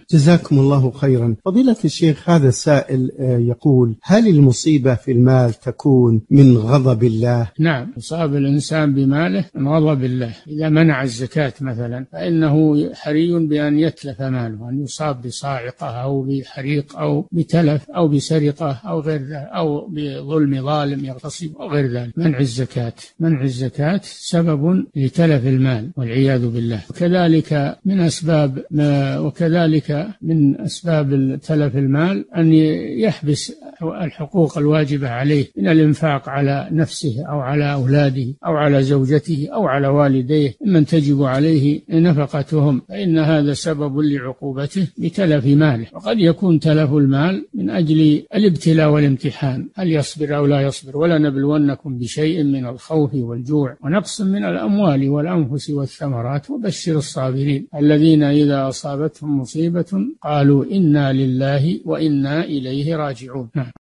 جزاكم الله خيرا. فضيلة الشيخ، هذا السائل يقول: هل المصيبة في المال تكون من غضب الله؟ نعم، يصاب الإنسان بماله من غضب الله. إذا منع الزكاة مثلا فإنه حري بأن يتلف ماله، أن يصاب بصاعقة أو بحريق أو بتلف أو بسرقة أو غير ذلك، أو بظلم ظالم يغتصب أو غير ذلك. منع الزكاة سبب لتلف المال والعياذ بالله. وكذلك من أسباب تلف المال أن يحبس الحقوق الواجبة عليه من الإنفاق على نفسه أو على أولاده أو على زوجته أو على والديه من تجب عليه نفقتهم، فإن هذا سبب لعقوبته بتلف ماله. وقد يكون تلف المال من أجل الابتلاء والامتحان، هل يصبر أو لا يصبر. ولنبلونكم بشيء من الخوف والجوع ونقص من الأموال والأنفس والثمرات وبشر الصابرين الذين إذا أصابتهم مصيبة قالوا إنا لله وإنا إليه راجعون.